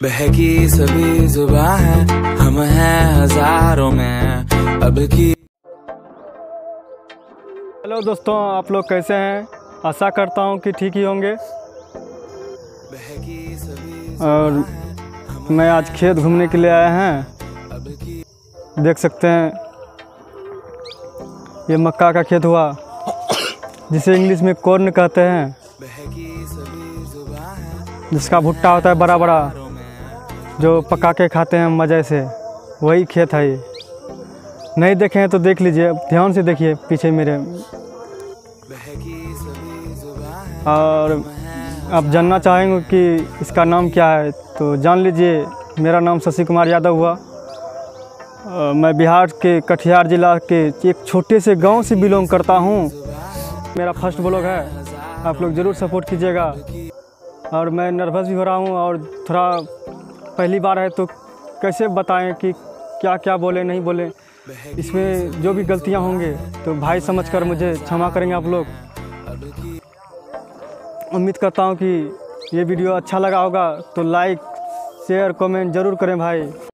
बहकी सभी जुबां है, हम हैं हजारों में अब की। हेलो दोस्तों, आप लोग कैसे हैं? आशा करता हूं कि ठीक ही होंगे। और मैं आज खेत घूमने के लिए आया हैं। देख सकते हैं ये मक्का का खेत हुआ, जिसे इंग्लिश में कॉर्न कहते हैं, जिसका भुट्टा होता है बड़ा बड़ा, जो पका के खाते हैं मज़े से। वही खेत है ये। नहीं देखे हैं तो देख लीजिए, ध्यान से देखिए पीछे मेरे। और आप जानना चाहेंगे कि इसका नाम क्या है, तो जान लीजिए। मेरा नाम शशि कुमार यादव हुआ। मैं बिहार के कटिहार ज़िला के एक छोटे से गांव से बिलोंग करता हूं। मेरा फर्स्ट ब्लॉग है, आप लोग ज़रूर सपोर्ट कीजिएगा। और मैं नर्वस भी हो रहा हूं, और थोड़ा पहली बार है तो कैसे बताएं कि क्या क्या बोले नहीं बोले। इसमें जो भी गलतियां होंगे तो भाई समझकर मुझे क्षमा करेंगे आप लोग। उम्मीद करता हूं कि ये वीडियो अच्छा लगा होगा, तो लाइक शेयर कमेंट ज़रूर करें भाई।